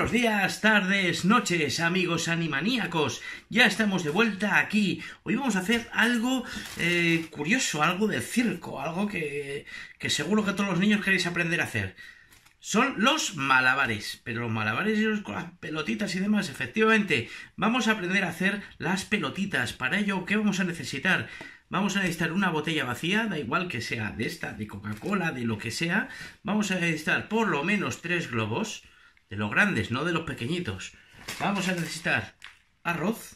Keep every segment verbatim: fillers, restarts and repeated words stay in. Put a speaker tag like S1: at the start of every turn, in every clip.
S1: Buenos días, tardes, noches, amigos animaníacos. Ya estamos de vuelta aquí. Hoy vamos a hacer algo eh, curioso, algo del circo, algo que, que seguro que todos los niños queréis aprender a hacer. Son los malabares, pero los malabares y los, con las pelotitas y demás, efectivamente. Vamos a aprender a hacer las pelotitas. Para ello, ¿qué vamos a necesitar? Vamos a necesitar una botella vacía, da igual que sea de esta, de Coca-Cola, de lo que sea. Vamos a necesitar por lo menos tres globos, de los grandes, no de los pequeñitos. Vamos a necesitar arroz.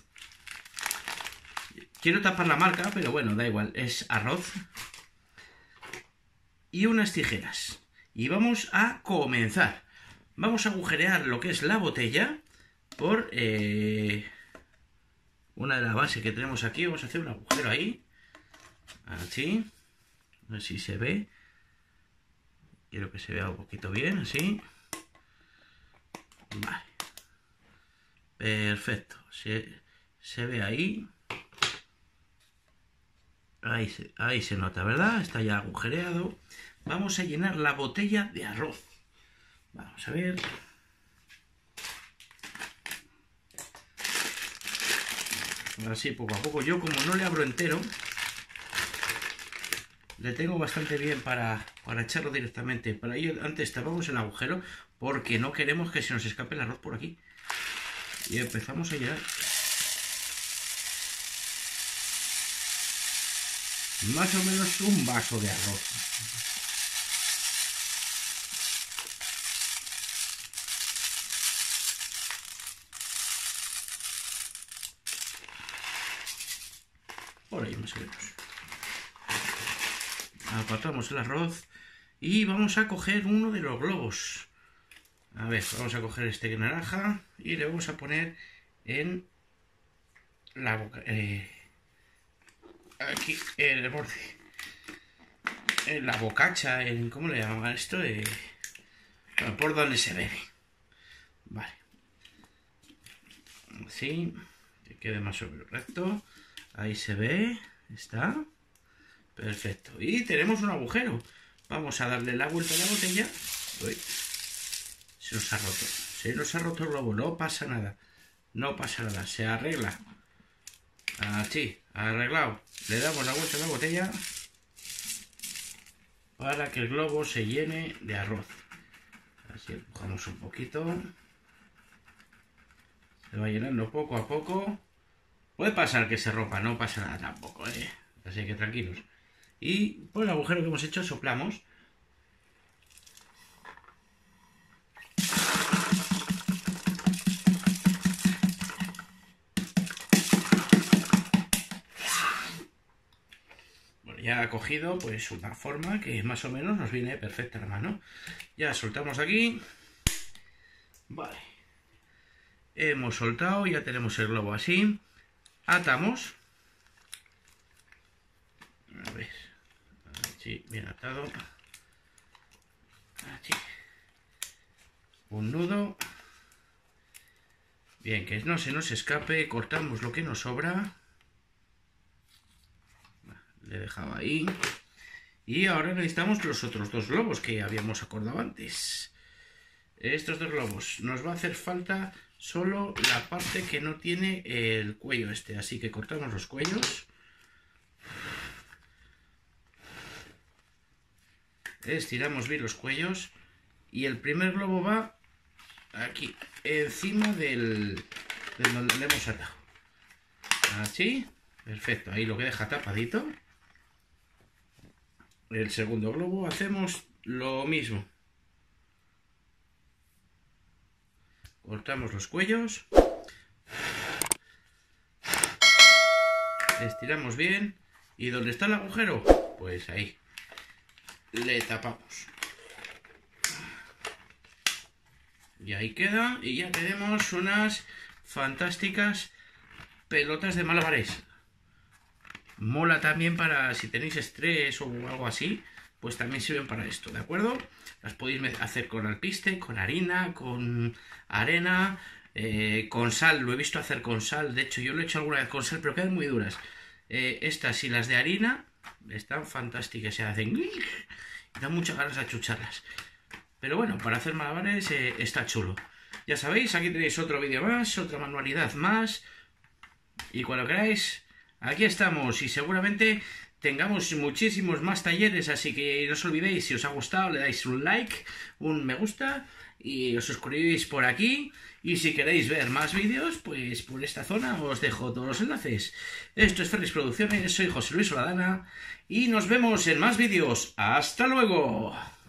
S1: Quiero tapar la marca, pero bueno, da igual, es arroz. Y unas tijeras. Y vamos a comenzar. Vamos a agujerear lo que es la botella por eh, una de las bases que tenemos aquí. Vamos a hacer un agujero ahí. Así. A ver si se ve. Quiero que se vea un poquito bien, así. Vale. Perfecto. Se, se ve ahí. Ahí se, ahí se nota, ¿verdad? Está ya agujereado. Vamos a llenar la botella de arroz. Vamos a ver. Así poco a poco. Yo como no le abro entero, le tengo bastante bien para, para echarlo directamente. Para ello antes tapamos el agujero porque no queremos que se nos escape el arroz por aquí. Y empezamos a llenar. Más o menos un vaso de arroz. Por ahí más o menos. Apartamos el arroz y vamos a coger uno de los globos. A ver, vamos a coger este naranja y le vamos a poner en la boca, eh, aquí en el borde, en la bocacha, en ¿cómo le llaman esto? Eh, por donde se ve. Vale, así que quede más o menos recto. Ahí se ve, está perfecto. Y tenemos un agujero. Vamos a darle la vuelta a la botella. Uy, se nos ha roto. Se nos ha roto el globo. No pasa nada. No pasa nada. Se arregla. Así, arreglado. Le damos la vuelta a la botella para que el globo se llene de arroz. Así empujamos un poquito. Se va llenando poco a poco. Puede pasar que se rompa, no pasa nada tampoco, ¿eh? Así que tranquilos. Y por el agujero que hemos hecho soplamos. Bueno, ya ha cogido pues una forma que más o menos nos viene perfecta la mano. Ya soltamos aquí. Vale. Hemos soltado, ya tenemos el globo así. Atamos. A ver. Así, bien atado. Así. Un nudo. Bien, que no se nos escape. Cortamos lo que nos sobra. Le he dejado ahí. Y ahora necesitamos los otros dos globos que habíamos acordado antes. Estos dos globos. Nos va a hacer falta solo la parte que no tiene el cuello este. Así que cortamos los cuellos. Estiramos bien los cuellos. Y el primer globo va aquí, encima del, de donde le hemos atado. Así. Perfecto. Ahí lo que deja tapadito. El segundo globo hacemos lo mismo. Cortamos los cuellos. Estiramos bien. ¿Y dónde está el agujero? Pues ahí. Le tapamos. Y ahí queda. Y ya tenemos unas fantásticas pelotas de malabares. Mola también para si tenéis estrés o algo así. Pues también sirven para esto, ¿de acuerdo? Las podéis hacer con alpiste, con harina, con arena, eh, con sal. Lo he visto hacer con sal. De hecho, yo lo he hecho alguna vez con sal, pero quedan muy duras. Eh, estas y las de harina están fantásticas. Se hacen y dan muchas ganas de achucharlas. Pero bueno, para hacer malabares eh, está chulo. Ya sabéis, aquí tenéis otro vídeo más, otra manualidad más. Y cuando queráis, aquí estamos. Y seguramente tengamos muchísimos más talleres, así que no os olvidéis, si os ha gustado, le dais un like, un me gusta y os suscribís por aquí. Y si queréis ver más vídeos, pues por esta zona os dejo todos los enlaces. Esto es Ferris Producciones, soy José Luis Soladana y nos vemos en más vídeos. ¡Hasta luego!